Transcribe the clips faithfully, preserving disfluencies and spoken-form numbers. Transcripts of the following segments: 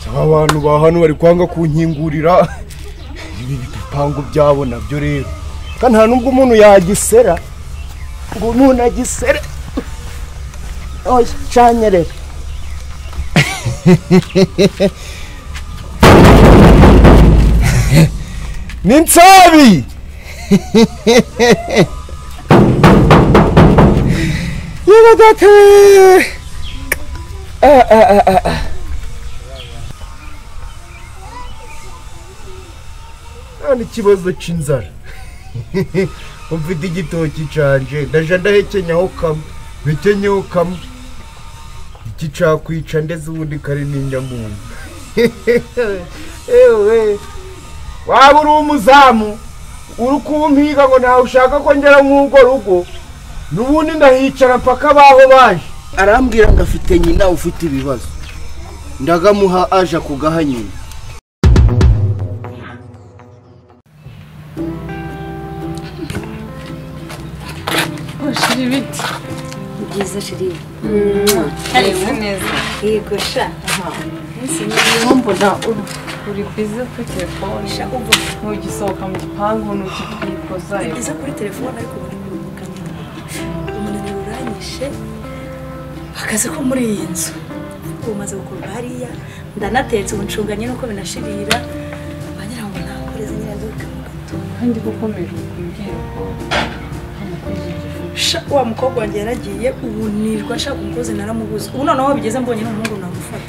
abantu ba hano bari kwanga kunkingurira ibi bipangu byabo nabyo rero kandi nta nubwo umuntu yagisera ngo umuntu agisere oya cyanyereka Ninsabi yigitoki ah ah ah ah ani kibazo cinzara umfite igitoki canje ndaje ndahekenyaho kamwe bekenyeho kamwe iki cakwica ndeze ubundi kare n'inyamuntu ewe waba uri umuzamu uri kumpiga ngo nawe ushaka ko ngera nk'ugo rugo n'ubundi ndahicara mpaka baho baje arambwira ngo afite nyina ufite ibibazo ndagamuha aje kugaha nyina Shiri biti byiza shiri hareze neza yego sha nsi nyombo da uri bize kuri telefone sha ubu ntugisohoka mu gipangu n'ukitwikoza bize kuri telefone ariko buri kumukanya umuntu uranyishe akazi ko muri iyi nzu umaze gukorwa hariya ndanatetse ubuncunganye nuko binashirira banyira ngo nakoreze nyine nduka mu gato kandi gukomera kumbwira ko wa mukobwa wanjye yaragiye ubu nirwa ashaka umukozi naramubuze ubu noneho bigeze mbonye n'umuhungu namufata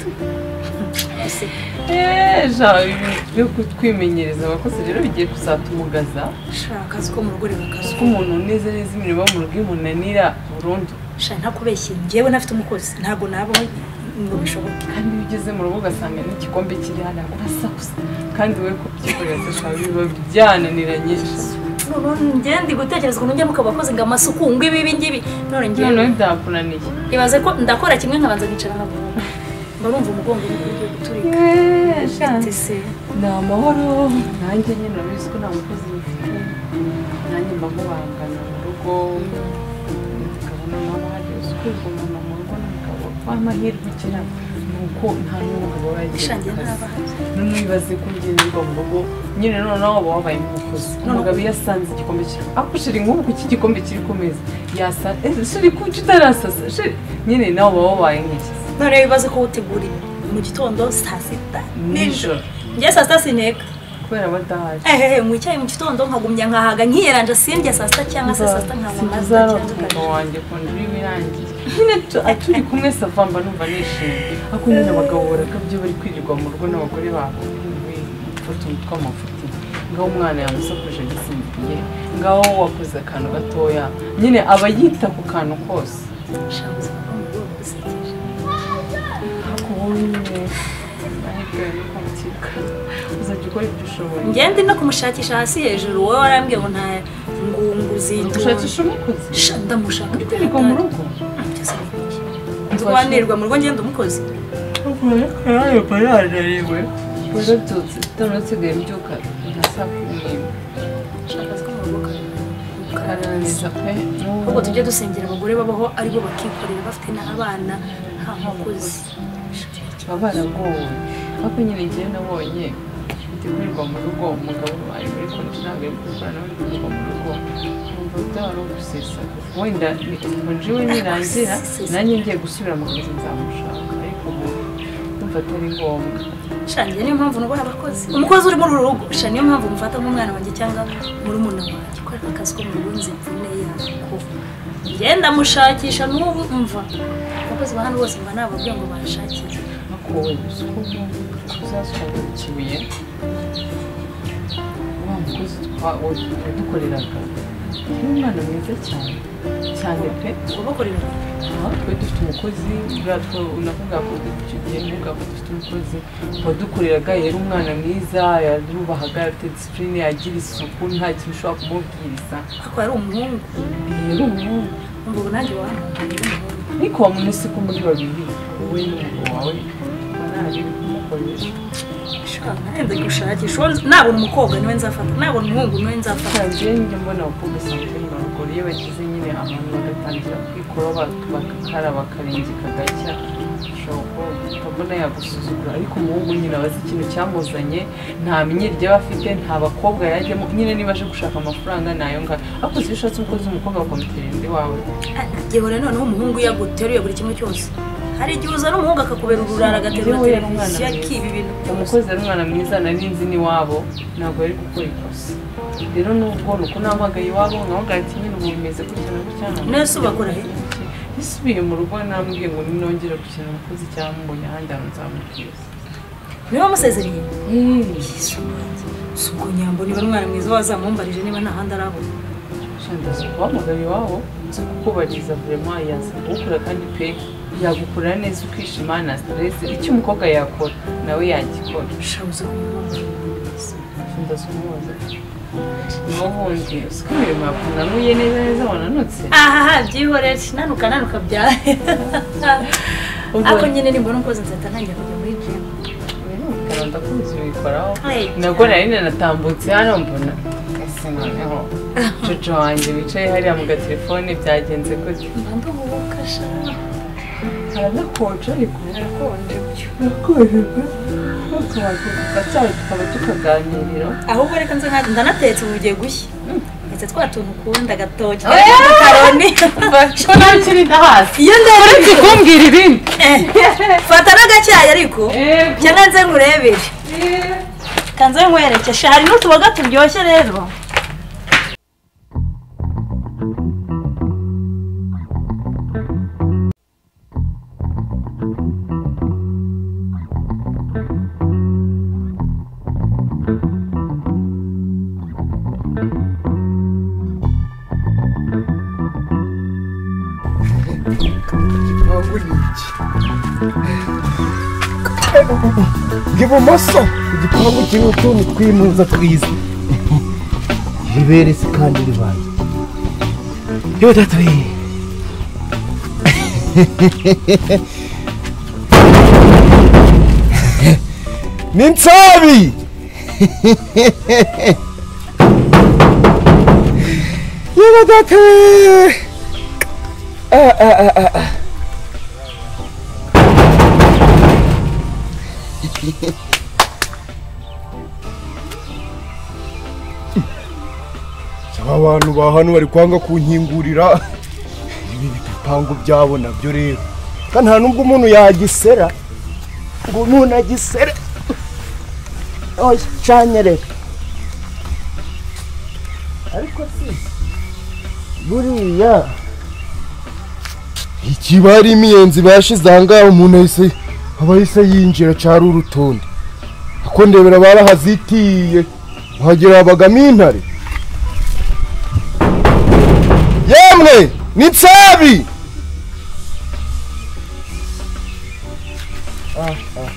ejo byo kutwimenyereza abakozi rero bigiye kuzatumugaza shaka akazi ko mu rugo rero akazi ko umuntu neza neza imirimo mu rugo imunanira burundu shaka ntakubeshye njyewe nafite umukozi ntago nabaho ngo bishoboke kandi bigeze mu rugo ugasanga n'igikombe kiri hano urasakuza kandi we ko byikoreza shaka biba byananiranye ngende gutekereza ukuntu njya mukabakoze ngo amasuku ngo ibi ngibi none ngiye none byakunaniye ibaze ko ndakora kimwe nkabanza ngicara nabo barumva umugongo ugiye guturika eh shante se na mahoro nanjye nyine nabizi ko nta mukozi bifite nanjye mbagubangana mu rugo tukabona naho hari usukuzwa umuntu mu rugo n'umugabo w'amahirwe ukina nuko nta n'umugabo wagiye none wibaze ko ngenderwa mu rugo nyine none naho wabaye umukozi umugabo yasanze igikombe kiri akushira nk'ubu ku gikombe kiri ku meza yasa shiri ku kitarasasa shiri nyine naho wabaye nk'iki none wibaze ko utegura mu gitondo saa sita nijoro njye saa sita sineka kubera badahari ehehe mu icyayi mu gitondo nkagumya nkahaga nkiyeranja sindya saa sita cyangwa se saa sita nkanywa amazi cyangwa wanjye ko birangiye nyine turi kumwe savamba numva nishimye ako nyine abagabo barakabyo bari kwirirwa mu rugo n'abagore babo utuntu tw'amafuti ngaho umwana yamusakuje gisinziriye ngaho wakoze akantu gatoya nyine aba yita ku kantu kose shabuze ko mu rugo gusekeje ako nyine ahibwe n'ukwakika uzajya ukora ibyo ushoboye ngende no kumushakisha hasi hejuru wowe warambwiye ngo nta ngunguzindo ushakisha umukozi ndamushaka kwirirwa mu rugo nzwanirwa mu rugo ngende umukozi ayo pararariwe Product tunatsigaye mbyuka ndasa kumwima shaka ko mu rugo karangiza pe ubwo tujye dusengera abagore babaho ari bo bakikorera bafite n'abana nta mukozi baba baragowe ariko nyine ngiye nabonye bitegurirwa mu rugo umugabo ari muri kontinanga yo kurwana no kurirwa mu rugo numva byari gusesa wenda njiwe nirangira nanjye ngiye gusubira mu kazi nzamushaka ariko numva atari ngombwa shangiye niyo mpamvu nubaha abakozi umukozi uri muri rugo sha niyo mpamvu mufata nk'umwana wanjye cyangwa muri umuntu wanjye ko akazi ko mu rugo nzipfune yako ngenda mushakisha n'ubu mva abakozi bahano bose mba nababwiye ngo bashakire nakowe usuko uzasubira kibuye wa mukozi twawe dukoreraga umwana mwiza cyane cyane pe ubakorera aha twe dufite umukozi bratwo unavuga ko icyo gihe nuga ko dufite umukozi wadukoreraga yari umwana mwiza yarubahaga afite discipline yagira isuku nta kintu ushobora kumubwiriza ako yari umuhungu yari umuhungu ngo nanjye wamuhaye niko wamunese ko muri babiri wowe n'umugabo wawe banari kumukoresha nende gushakisha nabona umukobwa niwe nzafata nabona umuhungu niwe nzafata njye njye mbona abakobwa samutse n'abagore iyo bagize nyine ahantu bagatangira kwikora bakakara bakarenga kagacya ukabona yagusuzugura ariko umuhungu nyine abazi ikintu cyamuzanye nta minyiryo aba afite nta bakobwa yajyamo nyine niba aje gushaka amafaranga nayo ngayo ariko si bishatse umukozi w'umukobwa bakamutera inda iwawe gihora noneho umuhungu yaguteruye buri kimwe cyose hari igihe uzana umuhungu akakubera ururara agaterura televiziyo akiba ibintu umukozi ari umwana mwiza nari nzi n'iwabo ntabwo yari gukora ikosa rero nubwo nuko nahamagaye iwabo nkavuga ati nyine ubu bimeze gutya na gutya nese ubakora he isubiye mu rugo nambwiye ngo ninongere gukina umukozi cyangwa mbonye ahandi hantu nzamubwiza niba wamusezereye si ubwo nyambo niba umwana mwiza wazamumbarije niba nta handi arabona ndazi kuhamagara iwabo nzi kukubariza vraiment yazi gukora kandi pe yagukorera neza ukishima na stress icyo umukobwa yakora nawe yagikora shabuza kumubona ndazi kumubaza n'ubundi usikubire mapuna nuye neza neza wananutse aha byihorere nanuka nanuka byahe ako nyine nimbona umukozi nzahita ntangira kujya muri gym kandi ndakuzi wikoraho nabwo nari natambutse hano mbona ese noneho jojo wanjye wicaye hariya mu gatelefone byagenze gute mbanda ubukasha haranakonje ariko harakonje byo harakonje tukaba tukaba tukaganirira ahubwo reka nze ndanatetse ubu ugiye gushya ndetse twatuntu ukunda agatoki karoni shona kiri hasi iyo ndetse kumbwira ibindi fata n'agacyayi ariko cyangwa nze ngurebere kanze nkwerekesha hari n'utuboga turyoshye rero ibumoso igipangu kirimo utuntu twimuza twiza riberetse kandi ribaye yo datawe ni nsabi yo datawe ah ah ah ah abantu ba hano bari kwanga kunkingurira ibi bipangu byabo nabyo rero kandi nta nubwo umuntu yagisera ngo umuntu agisere oya canyerera ariko si buriya ikiba ari imiyenzi bashize aha ngaha umuntu ahise aba ahise yinjira cyari urutonde ako ndebera barahazitiye uhagera habagamo intare yemwe ni nsabi ah ah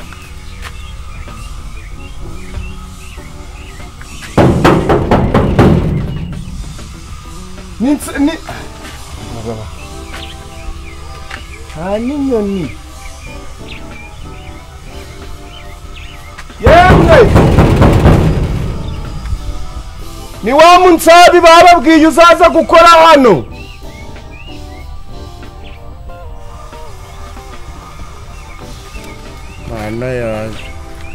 ni ni nta n'inyoni yemwe ni wa munsabi bababwiye uzaza gukora hano mana yaje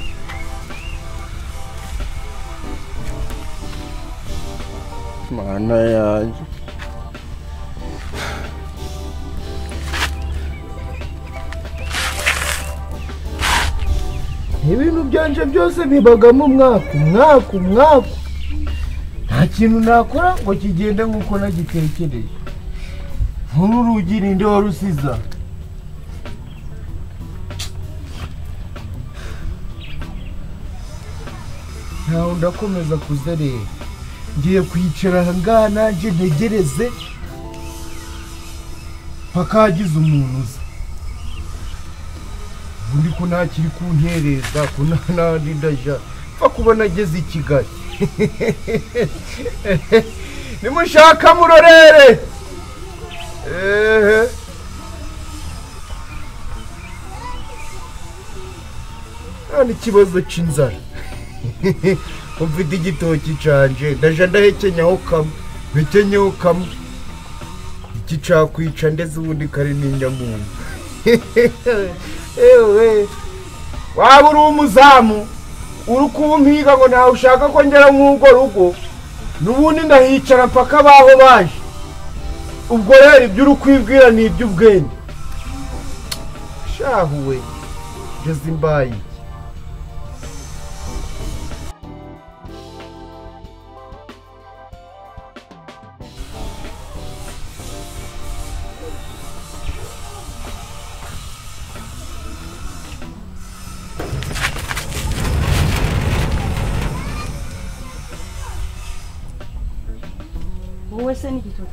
mana yaje ibintu byanje byose bibagamo umwaka umwaka umwaka nta kintu nakora ngo kigende nk'uko nagitekereje nk'uru rugi ninde warusiza ntawe ndakomeza kuzerera ngiye kwicara aha ngaha nanjye ntegereze mpaka hagize umuntu uza ubundi ko ntakiri kuntereza ko nandi ndaja pfa kuba nageze i Kigali nimushaka murorere ehe nta ikibazo cy'inzara mfite igitoki canje ndaja ndahekenyaho kamwe mpekenyeho kamwe iki cakwica ndetse ubundi kari n'inyamunyu ewe waba uri umuzamu uri kumpiga ngo ntawe ushaka ko ngera mw'urwo rugo n'ubundi ndahicara mpaka baho baje ubwo rero ibyo uri kwibwira ni iby'ubwenge shahuwe ngeze imbaye wowe se n'igitoki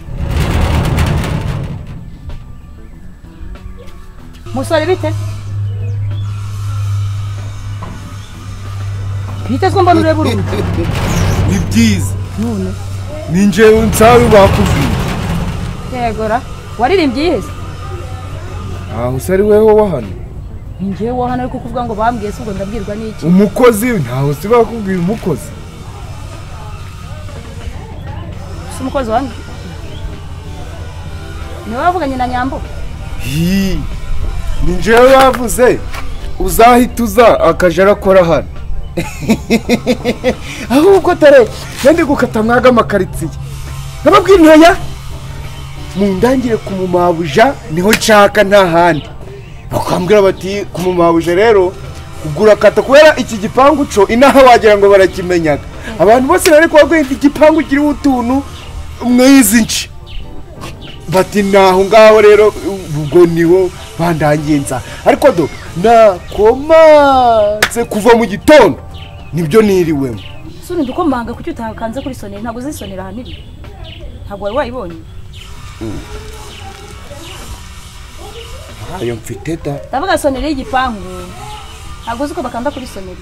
musore bite bite ko mbona ureba urundi ni byiza none ni njyewe nsabe bakubwiye yegora waririmbye iheze aho usari weho wa hano ni njyewe wa hano ariko kuvuga ngo bambwiye se ubwo ndabwirwa n'iki umukozi ntaho si bakubwiye umukozi umukozi wanjye niwe wavuganye na Nyambo hi ni njyewe bavuze uzahita uza akaja arakora hano ahubwo tare ndi gukata mwaga amakaritsiye nababwira ntoya mundangire ku mumabuja niho nshaka nta handi bakambwira bati ku mumabuja rero ugura kata kubera iki gipangu co inaha wagira ngo barakimenyaga abantu bose bari kubagwira igipangu kiri utuntu mwizi nci bati naho ngaho rero ubwo niho bandangiye nza ariko do nakomanze kuva mu gitondo nibyo niriwemo suni dukomanga kuki utakanze kuri sonera ntago zisonera haniri ntago wari wayibonye ayo mfite da ndavuga sonera y'igipangu ntago uzi ko bakanda kuri sonera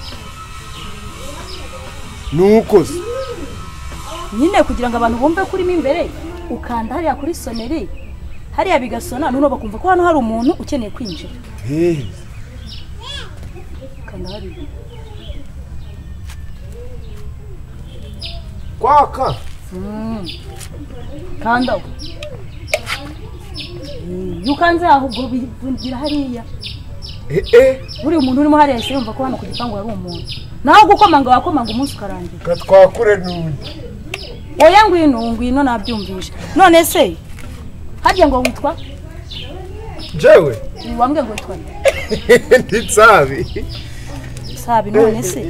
nuko se nyine kugira ngo abantu bumve kuri mo imbere ukanda hariya kuri soneri hariya bigasona none bakumva ko hano hari umuntu ukeneye kwinjira eh kanda hariya kwaka mm kanda yukanze aho ubwo bigira hariya eh eh buri umuntu urimo hariya yese yumva ko hano ku gipangu hari umuntu naho gukomanga wakomanga umunsi ukarangira katwakure nundi oya ngwino ngwino nabyumvisha none se hajya ngo witwa jewe wambwe ngo witwa nditsabi sabi none se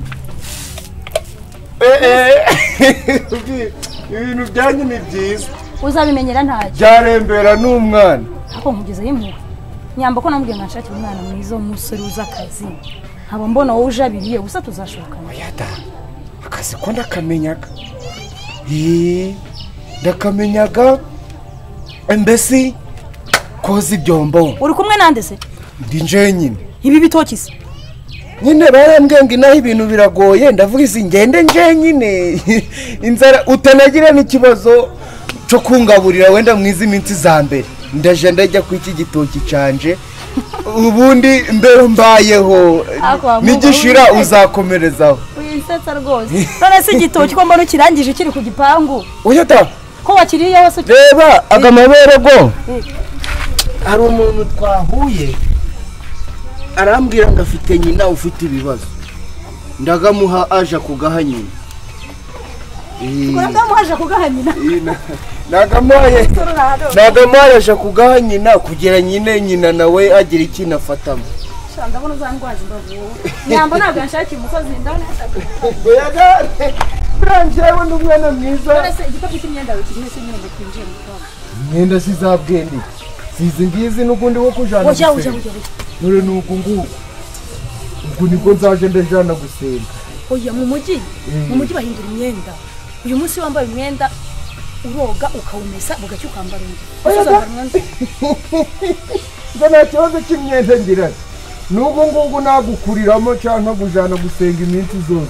eh eh ibintu byanyu ni byiza uzabimenyera ntaje byarembera n'umwana ako nkugezeho impuhwe Nyambo ko namubwiye nshakira umwana mwiza w'umusore uza akazi nkaba mbona wowe ujabiriye gusa tuzashokana yada akazi ko ndakamenyaga eh ndakamenyaga mbese koza ibyombo uri kumwe nande se ndi nje nyine ibi bitoki se nyine barambwiye ngo inaho ibintu biragoye ndavuga izi ngende nje nyine inzara utanagira n'ikibazo cyo kungaburira wenda mwiza iminsi za mbere ndaje ndajya ku iki gitoki canje ubundi mbere mbayeho nigishira uzakomerezaho uyinsetsa rwose none se igitoki ko mbona ukirangije kiri ku gipangu oya da ko wakiriye wose reba agamabere go hari umuntu twahuye arambwira ngo afite nyina ufite ibibazo ndagamuha aje kugaha nyina uragamuhaje kugaha nyina nagamuhaye nagamuhaye aje kugaha nyina kugira nyine nyina nawe agira ikintu afatamo ndabona uzangwaza imbavu Nyambo ntabwo yanshakira umukozi ndabona oya branjewe n'umwana mwiza none se igikapu cy'imyenda wikiriye se nyine ngo twinjiye mu twabo imyenda sizabwende sizi ngizi n'ukundi wo kujana oya oya oya nore nuko nguko ubwo niko nzaje ndajana gusenga oya mu mujyi mu mujyi bahindura imyenda uyu munsi wambaye imyenda uroga ukawumesa bugacyo ukambara undi nta kibazo cy'imyenda ngira n'ubwo ngubu nagukuriramo cyangwa kujana gusenga iminsi zose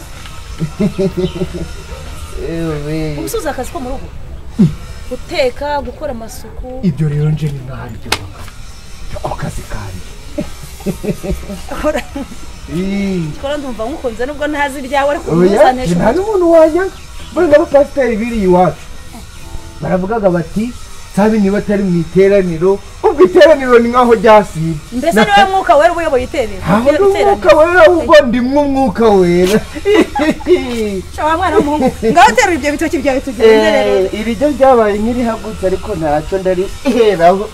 ewe umusoza akazi ko mu rugo guteka gukora amasuku ibyo rero nje ni ntaryo ko kazi kanje akora eh kora ndumva nkukunze nubwo ntazi ryawe ariko oya nta n'umuntu wanyanga bari n'abapasiteri biri iwacu baravugaga bati sabi niba atari mu iteraniro ubwo ahubwo iteraniro ni nkaho ryasibye. Mbese niwe mwuka wera ubuyoboye iteraniro. Aho umwuka wera ahubwo ndi mwuka wera. Shawa mwana w'umuhungu. Ngaho terura ibyo bitoki byawe tugenderere. Iri ryo ryabaye nkiri hagutse ariko ntacyo ndari iheraho.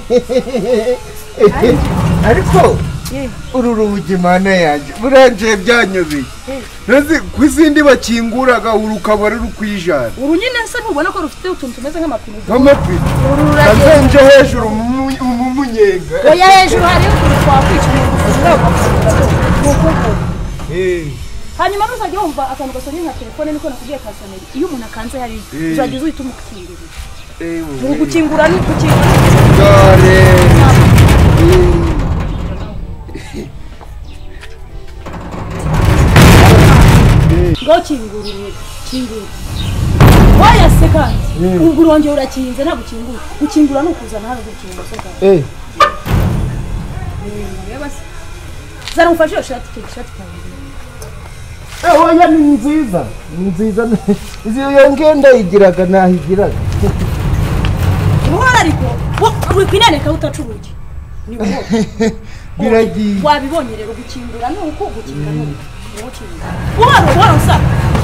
Ariko uru rugi mana yanjye buranje byanyobeye. Nazi kwizindi bakinguraga urukaba ruri kwijana. Uru nyine nse ntubona ko rufite utuntu tumeze nk'amapine. Nk'amapine. Nazenje hejuru mu munyenga. Oya hejuru hari utuntu twakwica mu gufunga. Eh. Hanyuma nuzajya wumva akantu gasonye nka telefone niko nakubwiye kasoneri. Iyo umuntu akanze hari uzagize uhita umukingurira. Eh. Uri gukingura ni gukingura. Dore. Ngo kingurire kingura. Waya sekandi. Ubwo urongera urakinze nta gukingura. Gukingura no kuzana hano gukingura sekandi. Eh. Eh, basi. Zara umfashe shati ke shati kawe. Eh, oya ni nziza. Ni nziza. Izi yongenda igiraga nahigiraga. Muhora ariko, wo kwinane ka utacuruye. Ni wo. Biragiye. Wabibonye rero gukingura no uko gukinga no. Waro waro sa.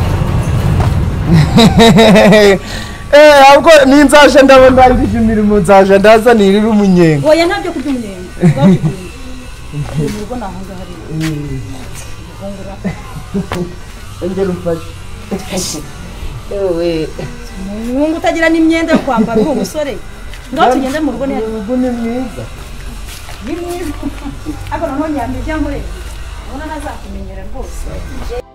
Eh ahubwo ninzaje ndabona ibije imirimo nzaje ndazanirira umunyenga. Oya ntabyo kurya umunyenga. Ubwo nahanga hari. Ngongora. Engera umfashe. Ewe. Mungu utagira n'imyenda yo kwambara uri umusore. Ngaho tugende mu rugo neza. Ubu ni mwiza. Ni mwiza. Abo none yamye cyangwa re. Ona nazakumenyera rwose.